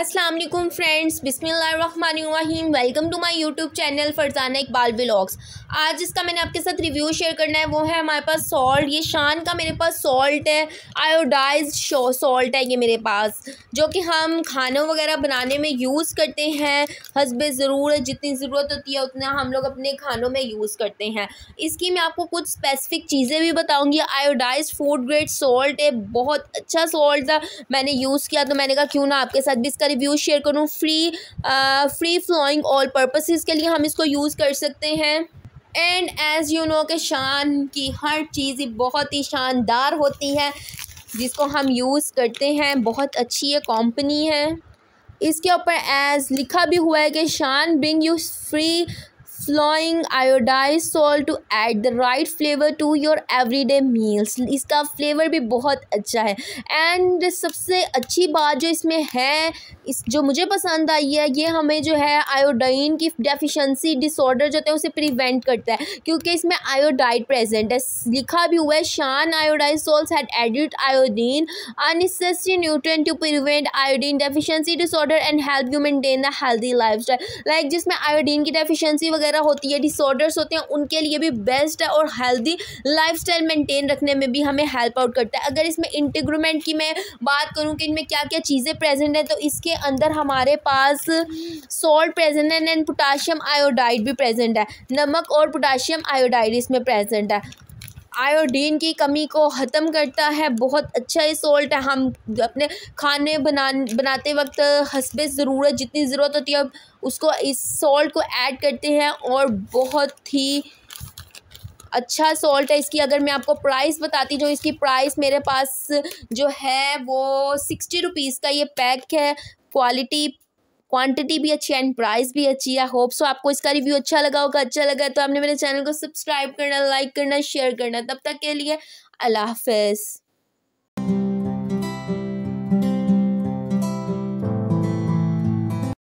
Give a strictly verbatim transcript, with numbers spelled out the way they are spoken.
अस्सलाम वालेकुम फ्रेंड्स, बिस्मिल्लाहिर्रहमानिर्रहीम। Welcome to my YouTube channel Farzana Iqbal vlogs. आज जिसका मैंने आपके साथ रिव्यू शेयर करना है वो है हमारे पास सॉल्ट। ये शान का मेरे पास सॉल्ट है, आयोडाइज्ड सॉल्ट है ये मेरे पास, जो कि हम खानों वगैरह बनाने में यूज़ करते हैं। हस्बे ज़रूरत जितनी ज़रूरत होती है उतना हम लोग अपने खानों में यूज़ करते हैं। इसकी मैं आपको कुछ स्पेसिफिक चीज़ें भी बताऊँगी। आयोडाइज्ड फूड ग्रेड सॉल्ट है, बहुत अच्छा सॉल्ट था, मैंने यूज़ किया तो मैंने कहा क्यों ना आपके साथ भी इसका रिव्यू शेयर करूँ। Free free flowing all purposes के लिए हम इसको यूज़ कर सकते हैं। एंड एज़ यू नो कि शान की हर चीज़ बहुत ही शानदार होती है जिसको हम यूज़ करते हैं। बहुत अच्छी ये कंपनी है। इसके ऊपर एज लिखा भी हुआ है कि Shan bring you free flowing iodize salt to add the right flavour to your everyday meals. इसका फ्लेवर भी बहुत अच्छा है। एंड सबसे अच्छी बात जो इसमें है, इस जो मुझे पसंद आई है, ये हमें जो है आयोडीन की डेफिशिएंसी डिसऑर्डर जो होता है उसे प्रिवेंट करता है, क्योंकि इसमें आयोडाइड प्रेजेंट है। लिखा भी हुआ है Shan iodize salts had added iodine a necessary nutrient to prevent iodine deficiency disorder and help you maintain the healthy lifestyle. Like जिसमें आयोडीन की डेफिशिएंसी वगैरह होती है, डिसऑर्डर्स होते हैं, उनके लिए भी बेस्ट है और हेल्दी लाइफस्टाइल मेंटेन रखने में भी हमें हेल्प आउट करता है। अगर इसमें इंटीग्रेंट की मैं बात करूं कि इनमें क्या क्या चीज़ें प्रेजेंट है, तो इसके अंदर हमारे पास सॉल्ट प्रेजेंट है एंड पोटाशियम आयोडाइड भी प्रेजेंट है। नमक और पोटाशियम आयोडाइड इसमें प्रेजेंट है। आयोडीन की कमी को ख़त्म करता है। बहुत अच्छा ये सॉल्ट है। हम अपने खाने बना बनाते वक्त हस्बे ज़रूरत जितनी ज़रूरत होती है उसको इस सॉल्ट को ऐड करते हैं और बहुत ही अच्छा सॉल्ट है। इसकी अगर मैं आपको प्राइस बताती जो इसकी प्राइस मेरे पास जो है वो सिक्सटी रुपीज़ का ये पैक है। क्वालिटी क्वांटिटी भी अच्छी है एंड प्राइस भी अच्छी है। होप सो आपको इसका रिव्यू अच्छा लगा होगा। अच्छा लगा तो आपने मेरे चैनल को सब्सक्राइब करना, लाइक करना, शेयर करना। तब तक के लिए अल्लाह हाफ़िज़।